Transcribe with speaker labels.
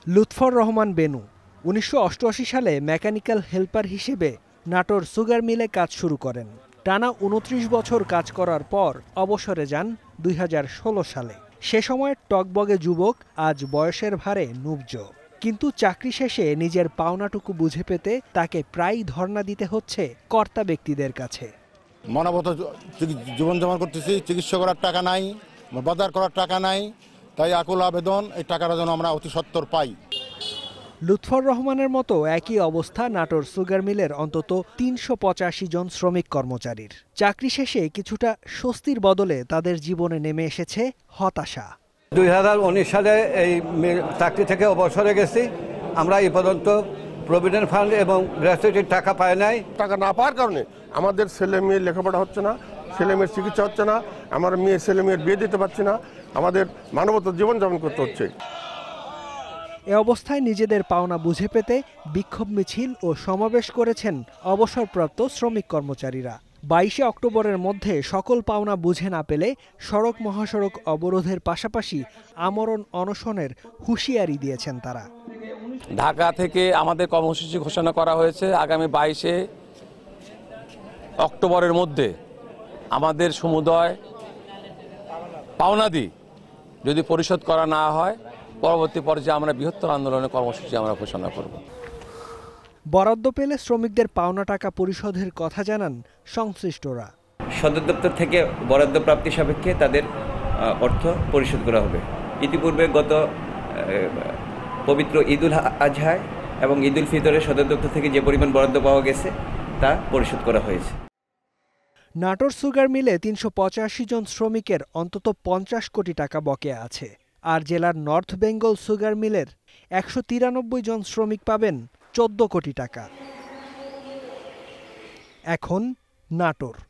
Speaker 1: লুৎফর রহমান বেনু ১৯৮৮ সালে mechanical helper হিসেবে Natore sugar মিলে কাজ শুরু করেন। টানা ২৯ বছর কাজ করার পর অবসরে যান ২০১৬ সালে। সে সময় টগবগে যুবক, আজ বয়সের ভারে নুবজ। কিন্তু চাকরি শেষে নিজের পাওনাটুকু বুঝে পেতে তাকে প্রায়ই ধর্ণা দিতে হচ্ছে কর্তা ব্যক্তিদের কাছে।
Speaker 2: মানবত জীবনযাপন করতেছি, চিকিৎসা করার টাকা নাই, বাজার করার টাকা নাই, তাই আকুল আবেদন এই টাকাটা যেন আমরা অতি সত্বর পাই।
Speaker 1: লুৎফর রহমানের মতো একই অবস্থা নাটোর সুগার মিলের অন্তত ৩৮৫ জন শ্রমিক কর্মচারীর। চাকরি শেষে কিছুটা স্বস্তির বদলে তাদের জীবনে নেমে এসেছে হতাশা।
Speaker 3: ২০১৯ সালে এই চাকরি থেকে অবসরে গেছি। আমরা এই পর্যন্ত প্রভিডেন্ট ফান্ড এবং গ্র্যাচুইটির টাকা পাই নাই।
Speaker 4: টাকা না পাওয়ার কারণে আমাদের ছেলে মেয়ের লেখাপড়া হচ্ছে না, ছেলে মেয়ের চিকিৎসা হচ্ছে না, আমার মেয়ে ছেলে মেয়ের বিয়ে দিতে পারছি না, আমাদের মানবত জীবনযাপন করতে হচ্ছে।
Speaker 1: এ অবস্থায় নিজেদের পাওনা বুঝে পেতে বিক্ষোভ মিছিল ও সমাবেশ করেছেন অবসরপ্রাপ্ত শ্রমিক কর্মচারীরা। ২২ অক্টোবরের মধ্যে সকল পাওনা বুঝে না পেলে সড়ক মহাসড়ক অবরোধের পাশাপাশি আমরণ অনশনের হুঁশিয়ারি দিয়েছেন তারা।
Speaker 5: ঢাকা থেকে আমাদের কর্মসূচি ঘোষণা করা হয়েছে আগামী ২২ অক্টোবরের মধ্যে আমাদের সমুদয় পাওনাদি যদি পরিশোধ করা না হয়, পরবর্তী পর্যায়ে আমরা বৃহত্তর আন্দোলনের কর্মসূচি আমরা ঘোষণা করব।
Speaker 1: বরাদ্দ পেলে শ্রমিকদের পাওনা টাকা পরিশোধের কথা জানান সংশ্লিষ্টরা।
Speaker 6: সদর দপ্তর থেকে বরাদ্দ প্রাপ্তি সাপেক্ষে তাদের অর্থ পরিশোধ করা হবে। ইতিপূর্বে গত পবিত্র ঈদুল আজহায় এবং ঈদুল ফিতরে সদর দপ্তর থেকে যে পরিমাণ বরাদ্দ পাওয়া গেছে তা পরিশোধ করা হয়েছে।
Speaker 1: নাটোর সুগার মিলে ৩৮৫ জন শ্রমিকের অন্তত ৫০ কোটি টাকা বকেয়া আছে। আর জেলার নর্থ বেঙ্গল সুগার মিলের ১৯৩ জন শ্রমিক পাবেন ১৪ কোটি টাকা। এখন নাটোর।